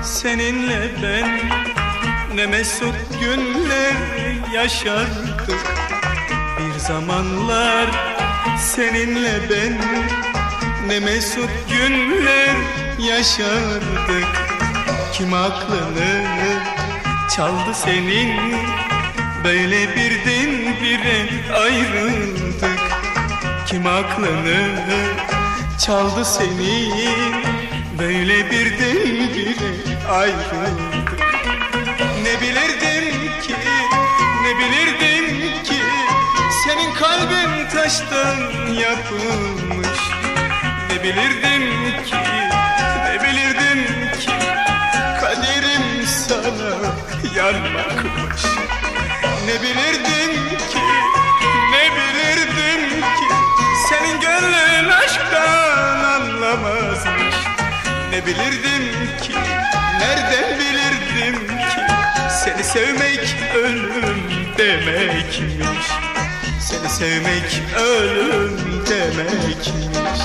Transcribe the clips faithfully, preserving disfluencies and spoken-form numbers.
Seninle ben ne mesut günler yaşardık. Bir zamanlar seninle ben ne mesut günler yaşardık. Kim aklını çaldı senin, böyle birdenbire ayrıldık. Kim aklını çaldı senin, böyle birdenbire ayrıldık. Ne bilirdim ki, ne bilirdim ki, senin kalbin taştan yapılmış. Ne bilirdim ki, ne bilirdim ki, kaderim sana yanmakmış. Ne bilirdim ki, ne bilirdim ki, senin gönlün aşktan anlamazmış. Ne bilirdim ki, nereden bilirdim ki, seni sevmek ölüm demekmiş. Seni sevmek ölüm demekmiş.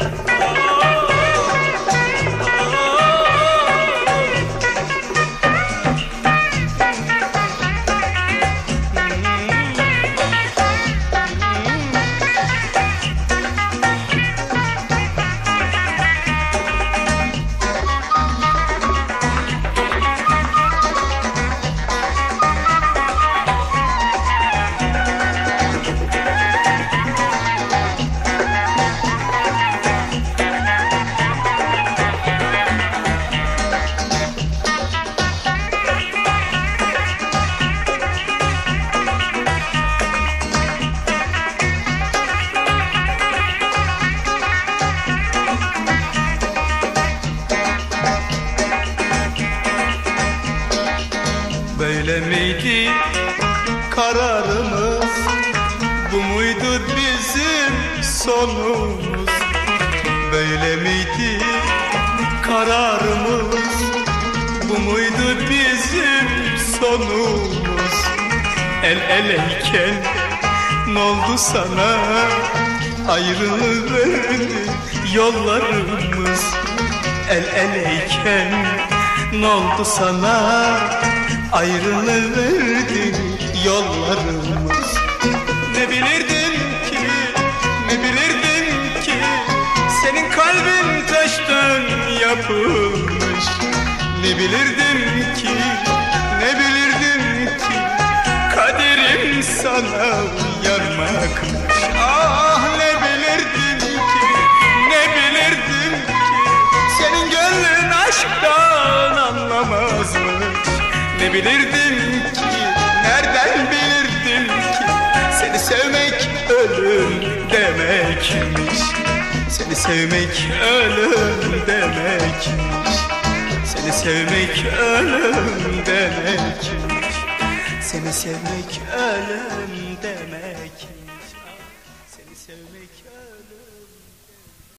Böyle miydi kararımız, bu muydu bizim sonumuz? Böyle miydi kararımız, bu muydu bizim sonumuz? El eleyken ne oldu sana, ayrılıverdi yollarımız. El eleyken ne oldu sana, ayrılıverdi yollarımız. Ne bilirdim ki, ne bilirdim ki, senin kalbin taştan yapılmış. Ne bilirdim ki, ne bilirdim ki, kaderim sana yanmakmış. Ah ne bilirdim ki, ne bilirdim ki, senin gönlün aşktan anlamazmış. Ne bilirdim ki, nereden bilirdim ki, seni sevmek ölüm demekmiş. Seni sevmek ölüm demekmiş. Seni sevmek ölüm demekmiş. Seni sevmek ölüm demekmiş. Seni sevmek